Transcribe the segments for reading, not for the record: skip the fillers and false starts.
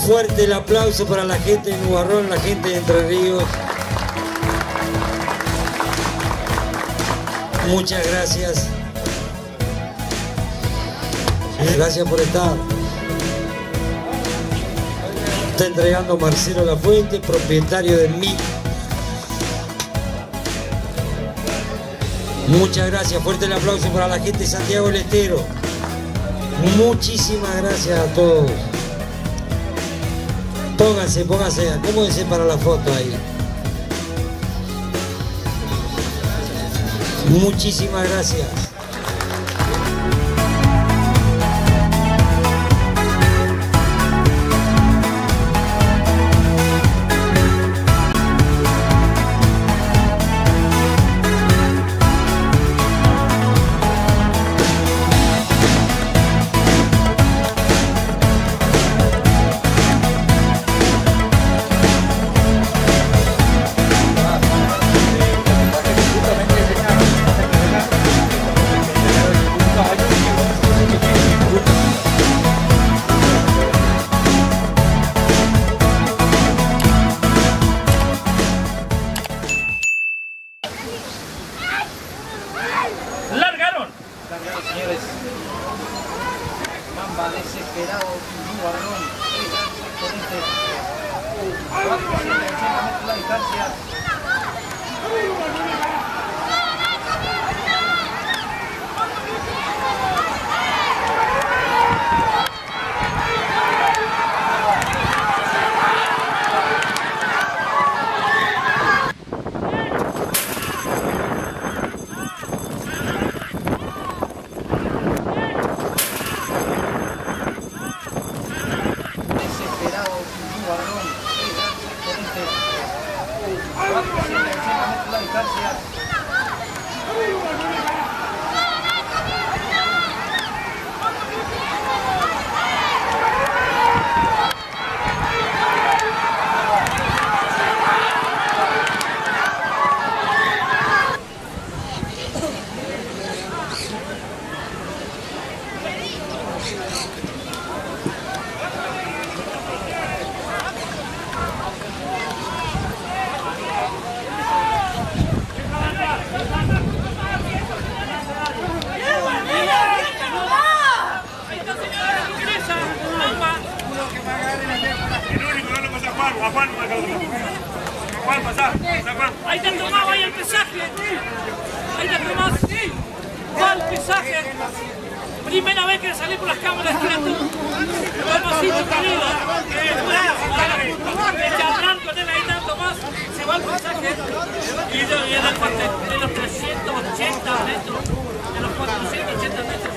Fuerte el aplauso para la gente de Nubarrón, la gente de Entre Ríos. Muchas gracias. Gracias por estar. Está entregando Marcelo Lafuente, propietario de MIC. Muchas gracias. Fuerte el aplauso para la gente de Santiago del Estero. Muchísimas gracias a todos. Pónganse, acomódense para la foto ahí. Muchísimas gracias. Señores, Mamba desesperado, Nubarrón, la distancia. La distancia. Juan, pasá. Ahí te tomás, ahí el pesaje. Ahí te tomás. Va el pesaje. Primera vez que salí por las cámaras, tira tú. Pasito, querido. Charlán con él ahí tanto más. Se va el pesaje. Y en la parte de los 380 metros. De los 480 metros.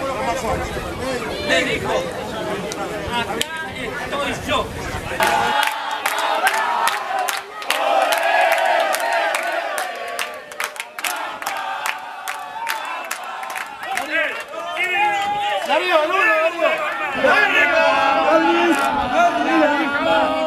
Le dijo, acá estoy yo. Darío, Darío.